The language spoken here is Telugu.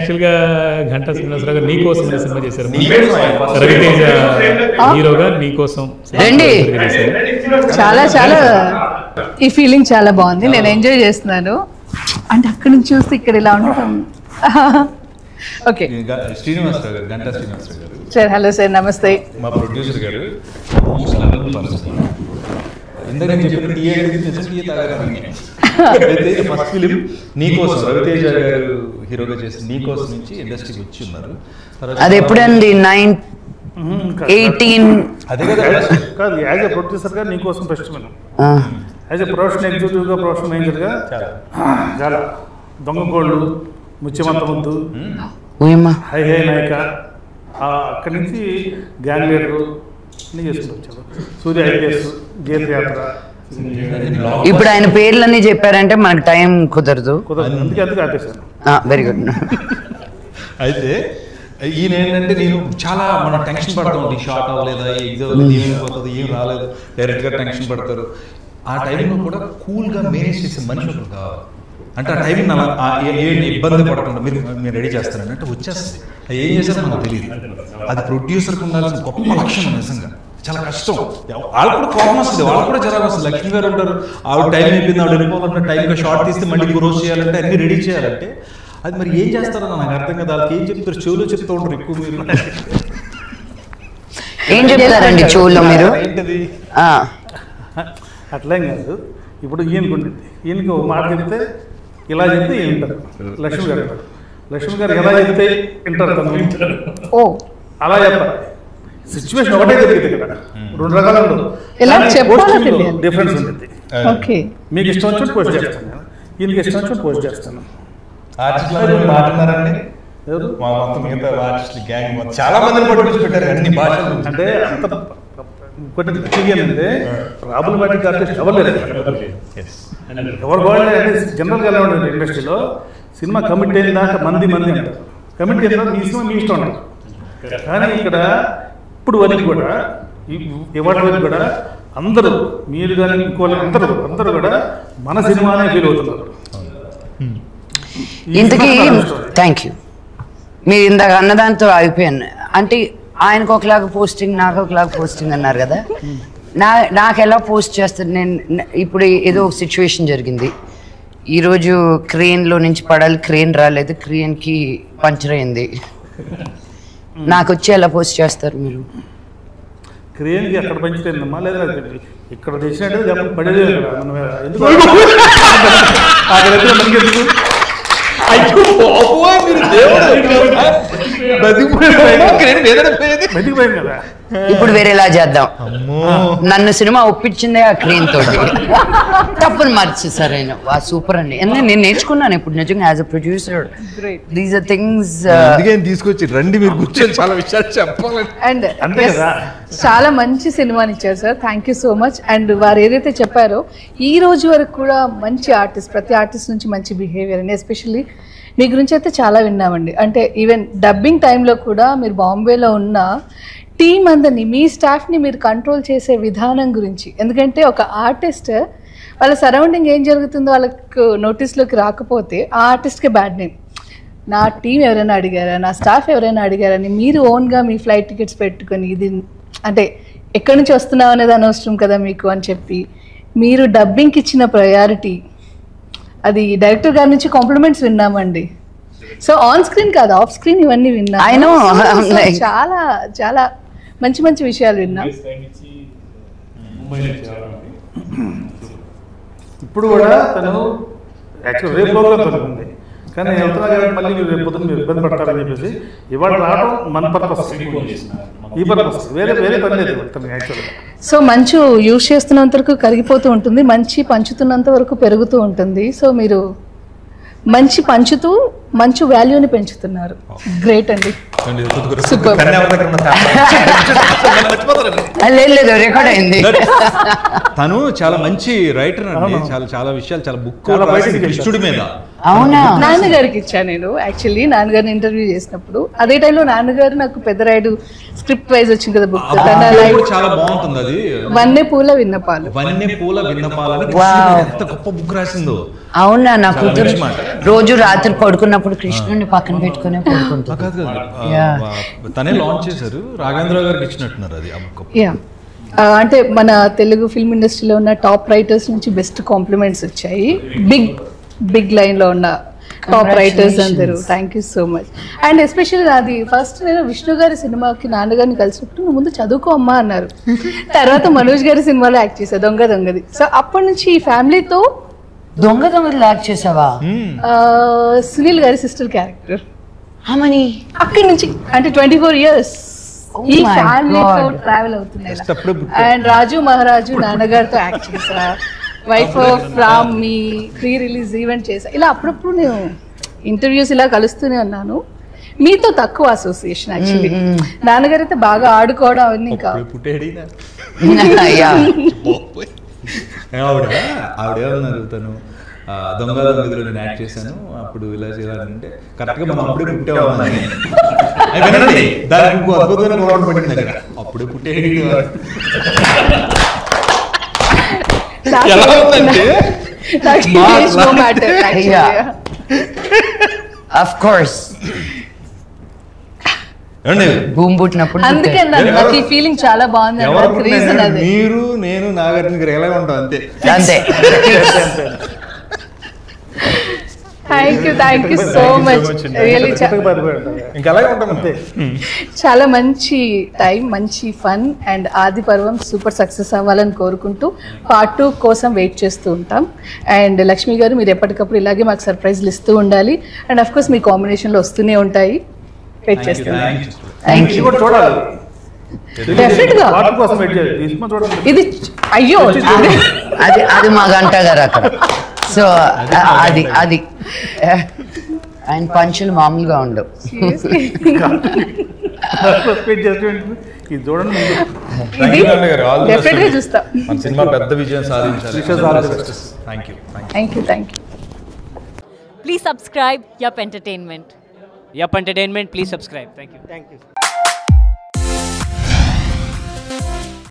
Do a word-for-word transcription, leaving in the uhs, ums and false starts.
యాక్చువల్గా ఘంటా శ్రీనివాసరావు గారు నీకోసం సినిమా చేశారు, రవితేజ హీరోగా నీకోసం రండి. చాలా చాలా ఈ ఫీలింగ్ చాలా బాగుంది, నేను ఎంజాయ్ చేస్తున్నాను. అంటే అక్కడి నుంచి చూస్తే ఇక్కడ ఇలా ఉండటం. ఓకే శ్రీనివాసరావు గారు, గంటా శ్రీనివాసరావు గారు సార్. హలో సార్, నమస్తే. మా ప్రొడ్యూసర్ గారు ఇందాక నేను చెప్పిన టీ టీ తాగడానికి ఫస్ట్ ఫిలిం నీకోసం రవితేజ గారు హీరోగా చేసి నీకోసం నుంచి ఇండస్ట్రీకి వచ్చి ఉన్నారు. అది ఎప్పుడండి? నైన్ ఎయిటీన్ అదే కదా కాదు, యాజ్ ఎ ప్రొడ్యూసర్ గా Neekosam first film, as a professional executive గా, ప్రొఫెషనల్ మేనేజర్ గా చాలా దొంగ కోళ్ళు, ముత్యమంత ముద్దు, హై హై నాయక, అక్కడి నుంచి గ్యాంగ్ లీడరు అన్ని చేసుకుంటూ వచ్చారు. సూర్య ఐపీఎస్, గేర్ యాత్ర. ఇప్పుడు ఆయన పేర్లన్నీ చెప్పారంటే మనకు టైం కుదరదు, కుదరదు, అందుకే అందుకే ఆపేశాను. Very good. అయితే ఈయన ఏంటంటే నేను చాలా మనం టెన్షన్ పడతా ఉంటాం, షార్ట్ అవ్వలేదా, ఎగ్జామ్ ఏమైపోతుంది, ఏం రాలేదు, డైరెక్ట్గా టెన్షన్ పడతారు. ఆ టైంలో కూడా కూల్గా మేనేజ్ చేసే మనిషి ఒకరు కావాలి. అంటే ఆ టైం అలా ఏంటి ఇబ్బంది పడకుండా మీరు మీరు రెడీ చేస్తారని అంటే వచ్చేస్తుంది. అది ఏం చేశారో మనకు తెలియదు. అది ప్రొడ్యూసర్కి ఉండాల్సిన గొప్ప లక్షణం. నిజంగా చాలా కష్టం. వాళ్ళు కూడా కోపం వస్తుంది, వాళ్ళు కూడా జరగ వస్తుంది. లక్ష్మి గారు ఉంటారు, ఆవిడ టైం అయిపోయింది, ఆవిడ వెళ్ళిపోవాలంటే టైంగా షార్ట్ తీస్తే మళ్ళీ ఇంకో రోజు చేయాలంటే అన్ని రెడీ చేయాలంటే అది మరి ఏం చేస్తారో నాకు అర్థం కదా. వాళ్ళకి ఏం చెప్తారు, చెవులో చెప్తూ ఉంటారు ఎక్కువ. మీరు ఏం చెప్తారండి చెవుల్లో మీరు? ఏంటది అట్లేం కాదు. ఇప్పుడు ఈయనకు ఉంటుంది, ఈయనకి ఒక మాట చెప్తే ఇలా చెప్తే వింటారు. లక్ష్మి గారు లక్ష్మి గారు ఎలా చెప్తే వింటారు. ఓ అలా చెప్పాలి. సిచ్యువేషన్ ఒకటే జరిగింది ఇక్కడ, రెండు రకాలు ఉండదు, డిఫరెన్స్ ఉంటుంది. మీకు ఇష్టం వచ్చి పోస్ట్ చేస్తాను, ఈయనకి ఇష్టం వచ్చి పోస్ట్ చేస్తాను. మాట్లాడారండి ఎవరు మా మొత్తం మిగతా ఆర్టిస్టులు గ్యాంగ్ చాలా మందిని పట్టుకొచ్చి పెట్టారు అన్ని భాషలు. అంటే అంత ఇంకోటి అంటే ప్రాబ్లం బట్టి ఆర్టిస్ట్ ఎవరు లేదు, ఎవరు బాగుండే. జనరల్గా ఎలా ఉంటుంది ఇండస్ట్రీలో, సినిమా కమిట్ అయిన దాకా మంది మంది అంటారు, కమిట్ అయిన తర్వాత మీ సినిమా మీ ఇష్టం అంటారు. కానీ ఇక్కడ ఇప్పుడు వరకు కూడా ఇవాటి వరకు కూడా అందరూ, మీరు కానీ ఇంకోళ్ళు అందరూ అందరూ కూడా మన సినిమానే ఫీల్ అవుతున్నారు. ఇంతకీ థ్యాంక్ యూ. మీరు ఇందాక అన్నదాంతో అయిపోయాను. అంటే ఆయనకు ఒకలాగా పోస్టింగ్, నాకు ఒకలాగా పోస్టింగ్ అన్నారు కదా. నా నాకు ఎలా పోస్ట్ చేస్తారు? నేను ఇప్పుడు ఏదో ఒక సిచ్యువేషన్ జరిగింది, ఈరోజు క్రేన్లో నుంచి పడాలి, క్రేన్ రాలేదు, క్రేన్కి పంచర్ అయింది, నాకు వచ్చి ఎలా పోస్ట్ చేస్తారు మీరు? క్రేన్కి అక్కడ పంచుతుందమ్మా, లేదా ఇక్కడ తెచ్చినట్టు పడేది ఎందుకు ఇప్పుడు వేరేలా చేద్దాం. నన్ను సినిమా ఒప్పించిందే ఆ క్రేన్ తోటి, తప్పని మార్చేసారు ఆయన. సూపర్ అండి. నేను నేర్చుకున్నాను ఇప్పుడు నిజంగా as a producer. These are things తీసుకొచ్చి రండి మీరు కూర్చొని చాలా విషయాలు చెప్పాలి. అండ్ చాలా మంచి సినిమాని ఇచ్చారు sir, thank you so much. And వారు ఏదైతే చెప్పారో ఈ రోజు వరకు కూడా మంచి ఆర్టిస్ట్, ప్రతి ఆర్టిస్ట్ నుంచి మంచి బిహేవియర్ అండి. ఎస్పెషల్లీ మీ గురించి అయితే చాలా విన్నామండి. అంటే ఈవెన్ డబ్బింగ్ టైంలో కూడా మీరు బాంబేలో ఉన్న టీం అందరినీ, మీ స్టాఫ్ని మీరు కంట్రోల్ చేసే విధానం గురించి. ఎందుకంటే ఒక ఆర్టిస్ట్ వాళ్ళ సరౌండింగ్ ఏం జరుగుతుందో వాళ్ళకు నోటీస్లోకి రాకపోతే ఆ ఆర్టిస్ట్కే బ్యాడ్ నేమ్. నా టీం ఎవరైనా అడిగారా, నా స్టాఫ్ ఎవరైనా అడిగారని మీరు ఓన్గా మీ ఫ్లైట్ టికెట్స్ పెట్టుకొని, ఇది అంటే ఎక్కడి నుంచి వస్తున్నావు అనేది అనవసరం కదా మీకు అని చెప్పి మీరు డబ్బింగ్కి ఇచ్చిన ప్రయారిటీ, అది డైరెక్టర్ గారి నుంచి కాంప్లిమెంట్స్ విన్నామండి. సో ఆన్ స్క్రీన్ కాదు, ఆఫ్ స్క్రీన్ ఇవన్నీ విన్నాను. చాలా చాలా మంచి మంచి విషయాలు విన్నాం. ఇప్పుడు కూడా తను యాక్చువల్ రేపు ప్రోగ్రామ్ ఉంది, కానీ నేను వెళ్తున్నా కాబట్టి మళ్ళీ మీరు రేపు పొద్దున్న మీరు ఇబ్బంది పడతారని చెప్పేసి ఇవాళ రావడం మన పర్పస్, ఈ పర్పస్, వేరే వేరే పని లేదు యాక్చువల్గా. సో మంచు యూజ్ చేస్తున్నంత వరకు కరిగిపోతూ ఉంటుంది, మంచి పంచుతున్నంత వరకు పెరుగుతూ ఉంటుంది. సో మీరు మంచి పంచుతూ మంచి వాల్యూని పెంచుతున్నారు. గ్రేట్ అండి, సూపర్. లేదు రికార్డ్ అయింది. తను చాలా మంచి రైటర్ అండి, చాలా చాలా విషయాలు, చాలా బుక్ కృష్ణుడి మీద. అవునా? నాన్నగారికి ఇచ్చా నేను యాక్చువల్లీ, నాన్నగారిని ఇంటర్వ్యూ చేసినప్పుడు. అదే టైంలో నాన్నగారు నాకు పెద్దరాయుడు స్క్రిప్ట్ వైజ్ వచ్చింది కదా బుక్, చాలా బాగుంటుంది అది. వన్నె పూల విన్నపాలు, వన్నె పూల విన్నపాలని ఎంత గొప్ప బుక్ రాసిందో. అవునా? నా కూతురు రోజు రాత్రి పడుకున్నప్పుడు పడుకున్నప్పుడు కృష్ణుడిని పక్కన పెట్టుకునే పడుకుంటుంది. కాదు కాదు తనే లాంచ్ చేశారు, రాఘవేంద్ర గారికి ఇచ్చినట్టున్నారు అది. యా అంటే మన తెలుగు ఫిల్మ్ ఇండస్ట్రీలో ఉన్న టాప్ రైటర్స్ నుంచి బెస్ట్ కాంప్లిమెంట్స్ వచ్చాయి. బిగ్ బిగ్ లైన్ లో ఉన్న టాప్ రైటర్స్ అందరూ. Thank you so much. And especially అది ఫస్ట్ నేను విష్ణు గారి సినిమాకి నాన్నగారిని కలిసినప్పుడు నువ్వు ముందు చదువుకో అమ్మా అన్నారు. తర్వాత మనోజ్ గారి సినిమాలో యాక్ట్ చేశా దొంగ దొంగది. సో అప్పటి నుంచి ఈ ఫ్యామిలీతో దొంగ దొంగది యాక్ట్ చేసావా? సునీల్ గారి సిస్టర్ క్యారెక్టర్. హమని అక్కడి నుంచి అంటే ట్వంటీ ఫోర్ ఇయర్స్ ఈ ఫ్యామిలీతో ట్రావెల్ అవుతున్నాయి. అండ్ రాజు మహారాజు నాన్నగారితో యాక్ట్ చేశా, వైఫ్ ఆఫ్ రామ్ మీ ప్రీ రిలీజ్ ఈవెంట్ చేశా. ఇలా అప్పుడప్పుడు నేను ఇంటర్వ్యూస్ ఇలా కలుస్తూనే ఉన్నాను. మీతో తక్కువ అసోసియేషన్ యాక్చువల్లీ. నాన్నగారు అయితే బాగా ఆడుకోవడం అవన్నీ ఇంకా ఆవిడ ఆవిడేమన్నారు తను దొంగ దొంగదిలో నేను యాక్ట్ చేశాను అప్పుడు ఇలా చేయాలంటే కరెక్ట్గా మనం అప్పుడే పుట్టేవాళ్ళని దానికి ఇంకో అద్భుతమైన గొడవ పడింది దగ్గర. అప్పుడే పుట్టేది ఎలా ఉందంటే ఆఫ్ కోర్స్ భూమి పుట్టినప్పుడు అందుకే నాకు ఈ ఫీలింగ్ చాలా బాగుంది. రీజన్ అది మీరు నేను నాగార్జున గారు ఎలా ఉంటాం అంతే అంతే. Thank you thank you so much. Really ఇంకా అలాగే ఉంటాం అంతే. చాలా మంచి టైం, మంచి ఫన్ అండ్ ఆది పర్వం సూపర్ సక్సెస్ అవ్వాలని కోరుకుంటూ పార్ట్ టూ కోసం వెయిట్ చేస్తూ ఉంటాం. అండ్ లక్ష్మి గారు మీరు ఎప్పటికప్పుడు ఇలాగే మాకు సర్ప్రైజ్లు ఇస్తూ ఉండాలి. అండ్ అఫ్ కోర్స్ మీ కాంబినేషన్లో వస్తూనే ఉంటాయి. వెయిట్ చేస్తాం. ఇది అయ్యో అది అది మా గంట గారు అక్కడ. సో అది అది ఆయన పంచులు మామూలుగా ఉండవు. సినిమా పెద్ద విజయం సాధించాలి. Thank you thank you thank you. Please subscribe Yup Entertainment. Yup Entertainment, please subscribe. Thank you. Thank you.